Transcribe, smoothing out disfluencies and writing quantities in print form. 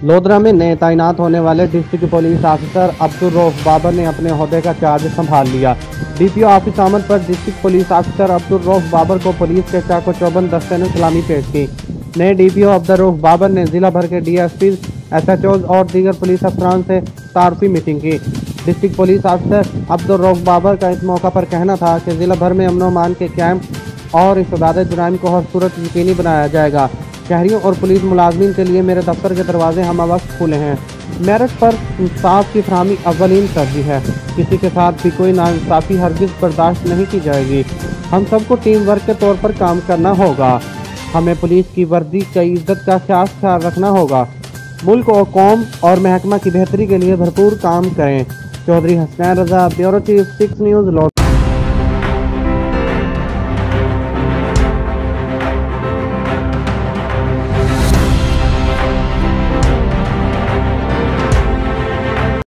लोधरा में नए तैनात होने वाले district police officer Abdul Rauf Babar ने अपने ओहदे का चार्ज संभाल लिया। डीपीओ ऑफिस आमद पर district police officer Abdul Rauf Babar को पुलिस के चाको चौबंद दस्ते ने सलामी पेश की। नए डीपीओ अब्दुल रऊफ बाबर ने जिला भर के डीएसपी, एसएचओ और दीगर पुलिस अफसरान से तारफी मीटिंग की। District police officer Abdul Rauf Babar का इस मौका पर कहना था कि जिला भर में अमन अमान के कायम और इस इबादत जुराइम को हर सूरत यकीनी बनाया जाएगा। शहरियों और पुलिस मुलाजमीन के लिए मेरे दफ्तर के दरवाजे हम वक्त खुले हैं। मेरिट पर इंसाफ की फरहमी अव्वलीन तरजीह है। किसी के साथ भी कोई नाइंसाफ़ी हरगिज़ बर्दाश्त नहीं की जाएगी। हम सबको टीम वर्क के तौर पर काम करना होगा। हमें पुलिस की वर्दी की इज्जत का खास ख्याल रखना होगा। मुल्क और कौम और महकमा की बेहतरी के लिए भरपूर काम करें। Chaudhary Hasnain Raza, bureau chief, 6 news.